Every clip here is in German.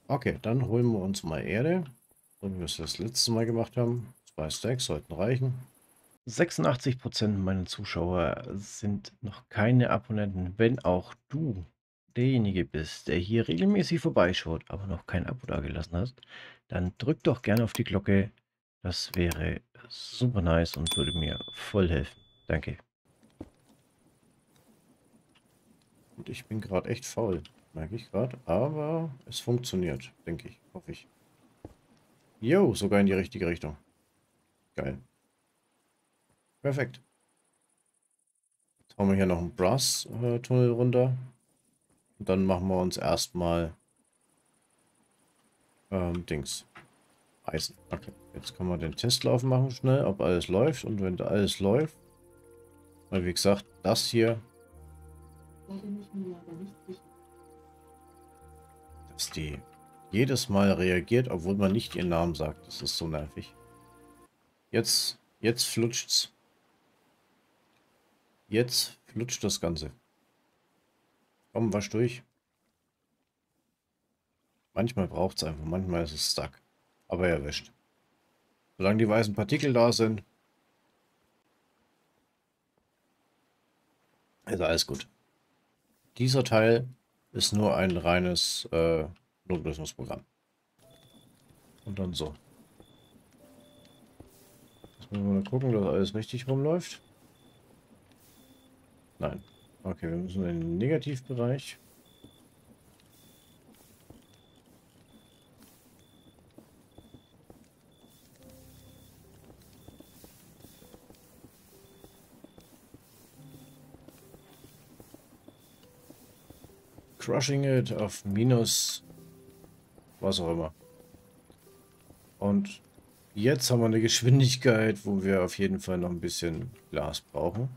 Okay, dann holen wir uns mal Erde. So wie wir es das letzte Mal gemacht haben. 2 Stacks sollten reichen. 86% meiner Zuschauer sind noch keine Abonnenten. Wenn auch du derjenige bist, der hier regelmäßig vorbeischaut, aber noch kein Abo dagelassen hast, dann drück doch gerne auf die Glocke. Das wäre super nice und würde mir voll helfen. Danke. Und ich bin gerade echt faul, merke ich gerade. Aber es funktioniert, denke ich. Hoffe ich. Jo, sogar in die richtige Richtung. Geil. Perfekt. Jetzt haben wir hier noch einen Brass-Tunnel runter. Und dann machen wir uns erstmal Dings. Eisen. Okay. Jetzt können wir den Testlauf machen schnell, ob alles läuft. Und wenn da alles läuft, weil wie gesagt, das hier, dass die jedes Mal reagiert, obwohl man nicht ihren Namen sagt. Das ist so nervig. Jetzt flutscht's. Jetzt flutscht das Ganze. Komm, wasch durch. Manchmal braucht es einfach, manchmal ist es stuck. Aber er wäscht. Solange die weißen Partikel da sind, ist alles gut. Dieser Teil ist nur ein reines Notlösungsprogramm. Und dann so. Jetzt müssen wir mal gucken, dass alles richtig rumläuft. Nein. Okay, wir müssen in den Negativbereich. Crushing it auf minus was auch immer. Und jetzt haben wir eine Geschwindigkeit, wo wir auf jeden Fall noch ein bisschen Glas brauchen.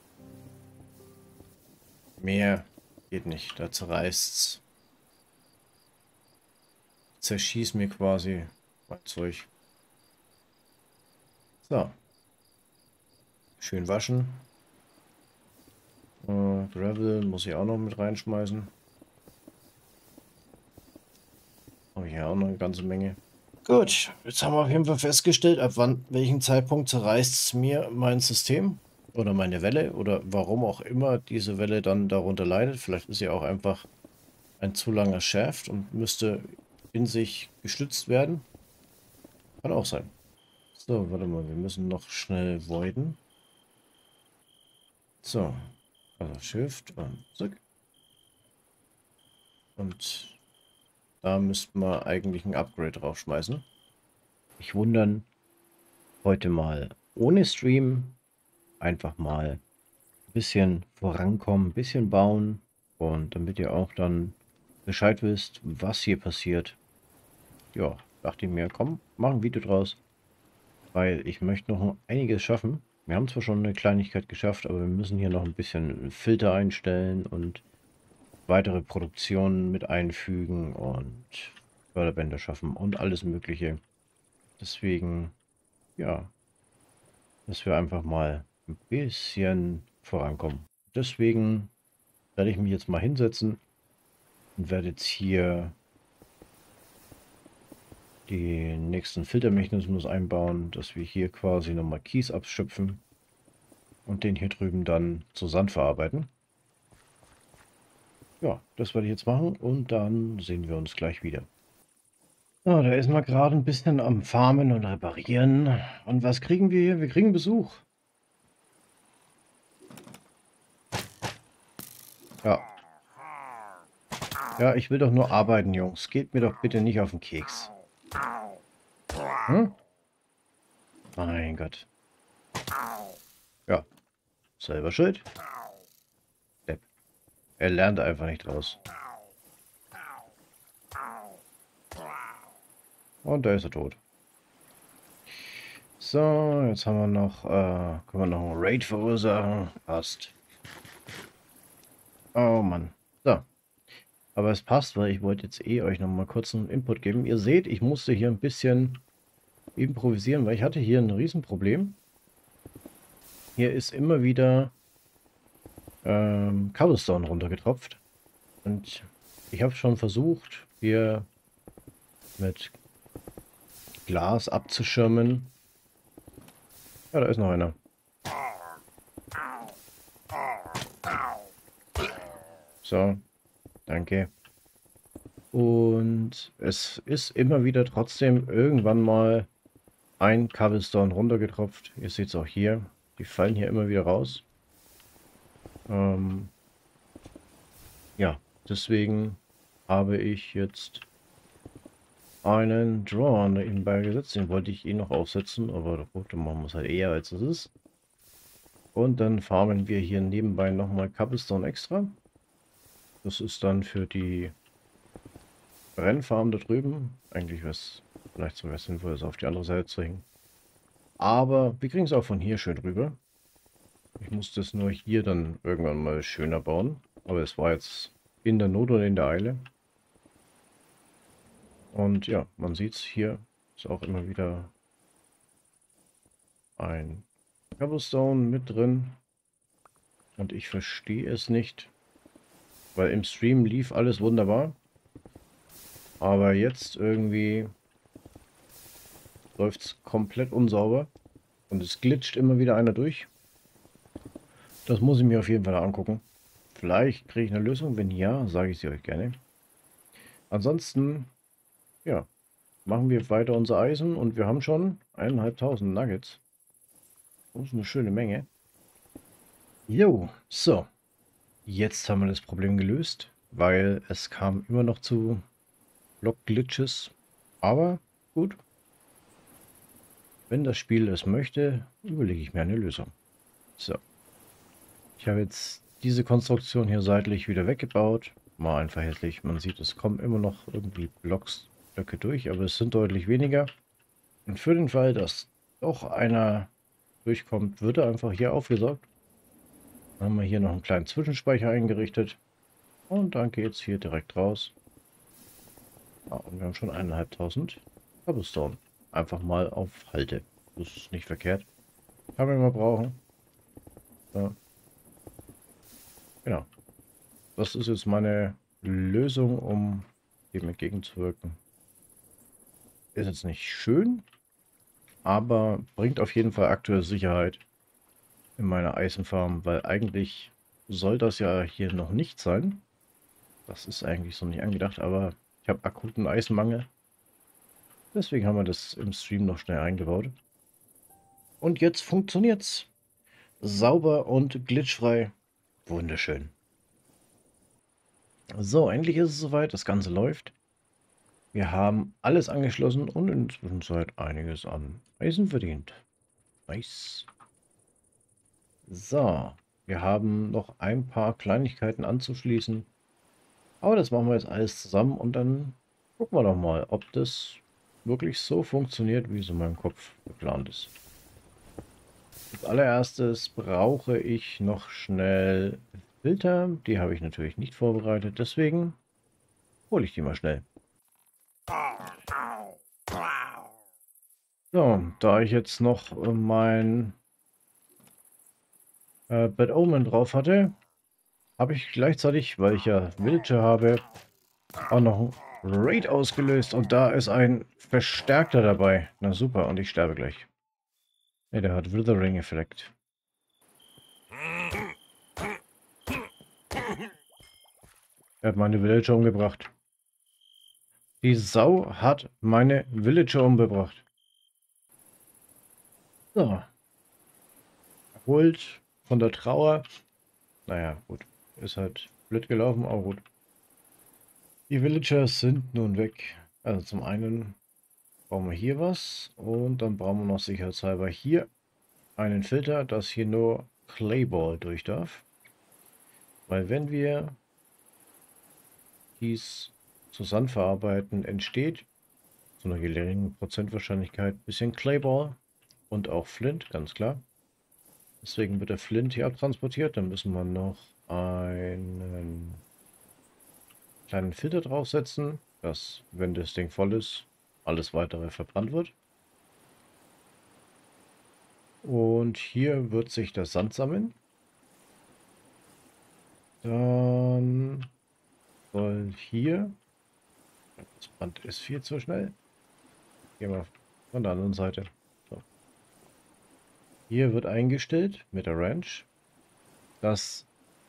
Mehr geht nicht, da zerreißt's. Zerschießt mir quasi mein Zeug. So. Schön waschen. Gravel muss ich auch noch mit reinschmeißen. Habe ich ja auch noch eine ganze Menge. Gut, jetzt haben wir auf jeden Fall festgestellt, ab wann, welchem Zeitpunkt zerreißt es mir mein System oder meine Welle oder warum auch immer diese Welle dann darunter leidet. Vielleicht ist sie auch einfach ein zu langer Shaft und müsste in sich gestützt werden. Kann auch sein. So, warte mal, wir müssen noch schnell voiden. So, also Shift und zurück. Und da müssten wir eigentlich ein Upgrade draufschmeißen. Nicht wundern, heute mal ohne Stream. Einfach mal ein bisschen vorankommen, ein bisschen bauen. Und damit ihr auch dann Bescheid wisst, was hier passiert. Ja, dachte ich mir, komm, mach ein Video draus. Weil ich möchte noch einiges schaffen. Wir haben zwar schon eine Kleinigkeit geschafft, aber wir müssen hier noch ein bisschen Filter einstellen und weitere Produktionen mit einfügen und Förderbänder schaffen und alles Mögliche. Deswegen, ja, dass wir einfach mal ein bisschen vorankommen. Deswegen werde ich mich jetzt mal hinsetzen und werde jetzt hier den nächsten Filtermechanismus einbauen, dass wir hier quasi nochmal Kies abschöpfen und den hier drüben dann zu Sand verarbeiten. Ja, das werde ich jetzt machen und dann sehen wir uns gleich wieder. Ah, da ist man gerade ein bisschen am Farmen und Reparieren. Und was kriegen wir hier? Wir kriegen Besuch. Ja. Ja, ich will doch nur arbeiten, Jungs. Geht mir doch bitte nicht auf den Keks. Hm? Mein Gott. Ja, selber schuld. Depp. Er lernt einfach nicht raus. Und da ist er tot. So, jetzt haben wir noch, können wir noch einen Raid verursachen. Passt. Oh Mann. So. Aber es passt, weil ich wollte jetzt euch noch mal kurz einen Input geben. Ihr seht, ich musste hier ein bisschen improvisieren, weil ich hatte hier ein Riesenproblem. Hier ist immer wieder Cobblestone runtergetropft. Und ich habe schon versucht, hier mit Glas abzuschirmen. Ja, da ist noch einer. So, danke. Und es ist immer wieder trotzdem irgendwann mal ein Cobblestone runtergetropft. Ihr seht es auch hier. Die fallen hier immer wieder raus. Ja, deswegen habe ich jetzt einen Draw nebenbei gesetzt. Den wollte ich noch aufsetzen, aber gut, dann machen wir es halt eher, als es ist. Und dann farmen wir hier nebenbei nochmal Cobblestone extra. Das ist dann für die Brennfarm da drüben. Eigentlich wäre es vielleicht sogar sinnvoll, es auf die andere Seite zu hängen. Aber wir kriegen es auch von hier schön rüber. Ich muss das nur hier dann irgendwann mal schöner bauen. Aber es war jetzt in der Not oder in der Eile. Und ja, man sieht es hier. Ist auch immer wieder ein Cobblestone mit drin. Und ich verstehe es nicht. Weil im Stream lief alles wunderbar. Aber jetzt irgendwie läuft es komplett unsauber. Und es glitscht immer wieder einer durch. Das muss ich mir auf jeden Fall angucken. Vielleicht kriege ich eine Lösung. Wenn ja, sage ich sie euch gerne. Ansonsten, ja, machen wir weiter unser Eisen. Und wir haben schon 1.500 Nuggets. Das ist eine schöne Menge. Jo, so. Jetzt haben wir das Problem gelöst. Weil es kam immer noch zu Block-Glitches. Aber gut. Wenn das Spiel es möchte, überlege ich mir eine Lösung. So. Ich habe jetzt diese Konstruktion hier seitlich wieder weggebaut. Mal einfach hässlich. Man sieht, es kommen immer noch irgendwie Blöcke durch, aber es sind deutlich weniger. Und für den Fall, dass doch einer durchkommt, wird er einfach hier aufgesaugt. Dann haben wir hier noch einen kleinen Zwischenspeicher eingerichtet. Und dann geht es hier direkt raus. Ah, und wir haben schon 1.500 Cobblestone. Einfach mal auf Halte. Das ist nicht verkehrt. Kann man mal brauchen. Ja, genau. Das ist jetzt meine Lösung, um dem entgegenzuwirken. Ist jetzt nicht schön, aber bringt auf jeden Fall aktuelle Sicherheit in meiner Eisenfarm, weil eigentlich soll das ja hier noch nicht sein. Das ist eigentlich so nicht angedacht, aber ich habe akuten Eisenmangel. Deswegen haben wir das im Stream noch schnell eingebaut. Und jetzt funktioniert's. Sauber und glitchfrei. Wunderschön. So, endlich ist es soweit. Das Ganze läuft. Wir haben alles angeschlossen und in der Zwischenzeit einiges an Eisen verdient. Nice. So, wir haben noch ein paar Kleinigkeiten anzuschließen. Aber das machen wir jetzt alles zusammen und dann gucken wir doch mal, ob das wirklich so funktioniert, wie es in meinem Kopf geplant ist. Als allererstes brauche ich noch schnell Filter. Die habe ich natürlich nicht vorbereitet, deswegen hole ich die mal schnell. So, da ich jetzt noch mein Bad Omen drauf hatte, habe ich gleichzeitig, weil ich ja Villager habe, auch noch ein Raid ausgelöst und da ist ein Verstärkter dabei. Na super, und ich sterbe gleich. Ne, der hat Withering-Effekt. Er hat meine Villager umgebracht. Die Sau hat meine Villager umgebracht. So. Erholt von der Trauer. Naja, gut. Ist halt blöd gelaufen, aber gut. Die Villagers sind nun weg. Also zum einen brauchen wir hier was und dann brauchen wir noch sicherheitshalber hier einen Filter, dass hier nur Clayball durch darf. Weil wenn wir dies zu Sand verarbeiten, entsteht zu einer geringen Prozentwahrscheinlichkeit ein bisschen Clayball und auch Flint, ganz klar. Deswegen wird der Flint hier abtransportiert. Dann müssen wir noch einen kleinen Filter draufsetzen, dass, wenn das Ding voll ist, alles weitere verbrannt wird. Und hier wird sich der Sand sammeln. Dann soll hier Das Band ist viel zu schnell. Gehen wir von der anderen Seite. So. Hier wird eingestellt mit der Wrench, dass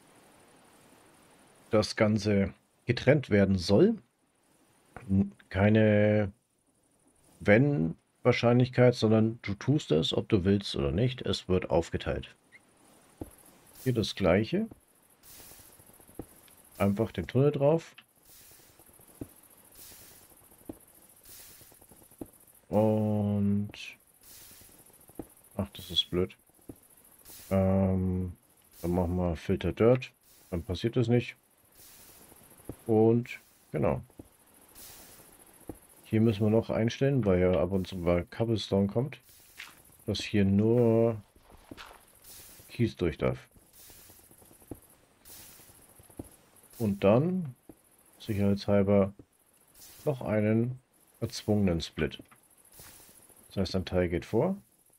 das Ganze getrennt werden soll. Keine Wenn-Wahrscheinlichkeit, sondern du tust es, ob du willst oder nicht. Es wird aufgeteilt. Hier das gleiche. Einfach den Tunnel drauf. Und... Ach, das ist blöd. Dann machen wir Filter Dirt. Dann passiert das nicht. Und genau. Hier müssen wir noch einstellen, weil ja ab und zu mal Cobblestone kommt, dass hier nur Kies durch darf. Und dann, sicherheitshalber, noch einen erzwungenen Split. Das heißt, ein Teil geht vor.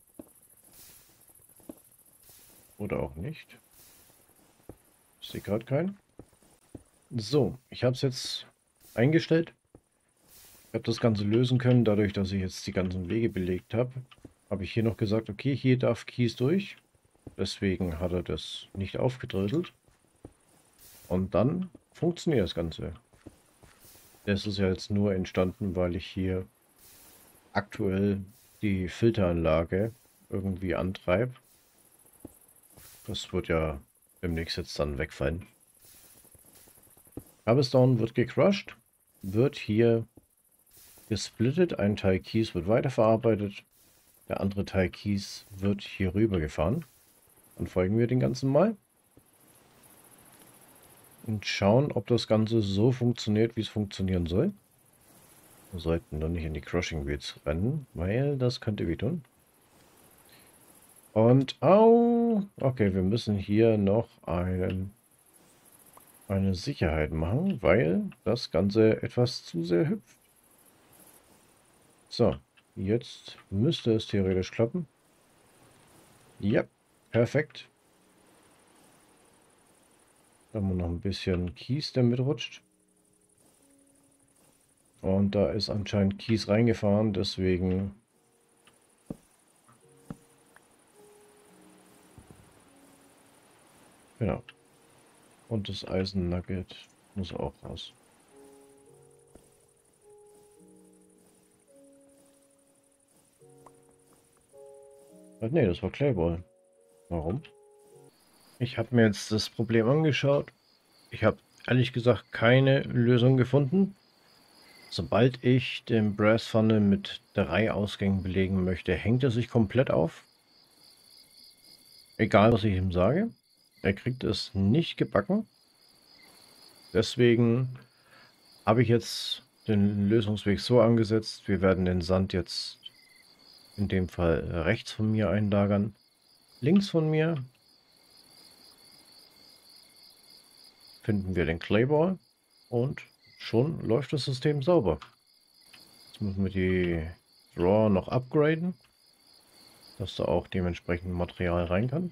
Oder auch nicht. Ich sehe gerade keinen. So, ich habe es jetzt eingestellt. Ich habe das Ganze lösen können, dadurch, dass ich jetzt die ganzen Wege belegt habe. Habe ich hier noch gesagt, okay, hier darf Kies durch. Deswegen hat er das nicht aufgedröselt. Und dann funktioniert das Ganze. Das ist ja jetzt nur entstanden, weil ich hier aktuell die Filteranlage irgendwie antreibe. Das wird ja demnächst jetzt dann wegfallen. Cobblestone wird gecrushed, wird hier gesplittet. Ein Teil Kies wird weiterverarbeitet. Der andere Teil Kies wird hier rüber gefahren. Dann folgen wir den ganzen mal. Und schauen, ob das Ganze so funktioniert, wie es funktionieren soll. Wir sollten dann nicht in die Crushing Wheels rennen, weil das könnte wehtun. Und, au! Okay, wir müssen hier noch eine Sicherheit machen, weil das Ganze etwas zu sehr hüpft. So, jetzt müsste es theoretisch klappen. Ja, perfekt. Dann haben wir noch ein bisschen Kies, der mitrutscht. Und da ist anscheinend Kies reingefahren, deswegen... Genau. Und das Eisennugget muss auch raus. Nee, das war Clayball. Warum? Ich habe mir jetzt das Problem angeschaut. Ich habe ehrlich gesagt keine Lösung gefunden. Sobald ich den Brass Funnel mit 3 Ausgängen belegen möchte, hängt er sich komplett auf. Egal, was ich ihm sage. Er kriegt es nicht gebacken. Deswegen habe ich jetzt den Lösungsweg so angesetzt. Wir werden den Sand jetzt in dem Fall rechts von mir einlagern. Links von mir finden wir den Clayball und schon läuft das System sauber. Jetzt müssen wir die Drawer noch upgraden, dass da auch dementsprechend Material rein kann.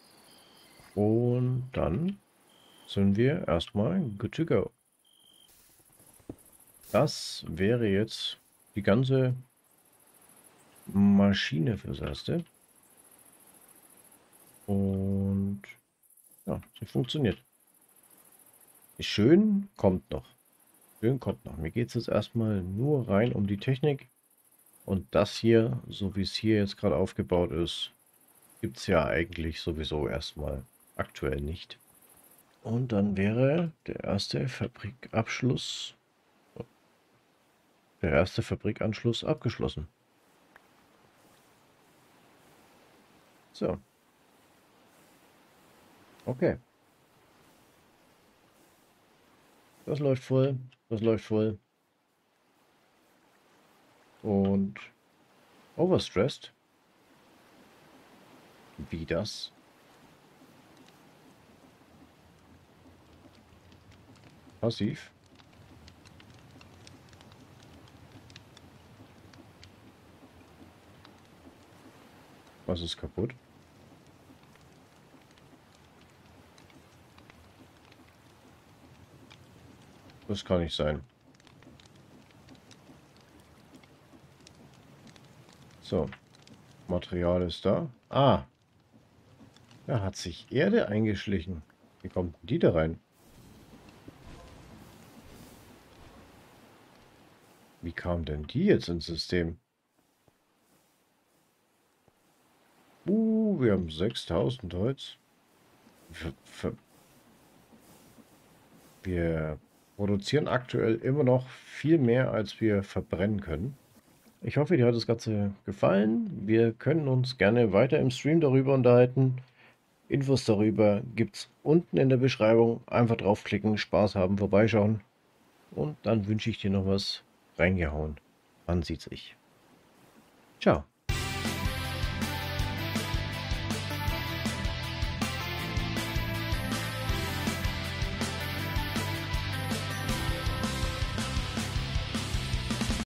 Und dann sind wir erstmal good to go. Das wäre jetzt die ganze Maschine fürs Erste. Und ja, sie funktioniert. Schön kommt noch. Schön kommt noch. Mir geht es jetzt erstmal nur rein um die Technik. Und das hier, so wie es hier jetzt gerade aufgebaut ist, gibt es ja eigentlich sowieso erstmal aktuell nicht. Und dann wäre der erste Fabrikanschluss abgeschlossen. So. Okay. Das läuft voll. Das läuft voll. Und overstressed. Wie das? Passiv. Was ist kaputt? Das kann nicht sein. So, Material ist da. Ah, da hat sich Erde eingeschlichen. Wie kommt denn die da rein? Wie kam denn die jetzt ins System? Wir haben 6000 Holz. Wir produzieren aktuell immer noch viel mehr, als wir verbrennen können. Ich hoffe, dir hat das Ganze gefallen. Wir können uns gerne weiter im Stream darüber unterhalten. Infos darüber gibt es unten in der Beschreibung. Einfach draufklicken, Spaß haben, vorbeischauen. Und dann wünsche ich dir noch was reingehauen. Man sieht sich. Ciao.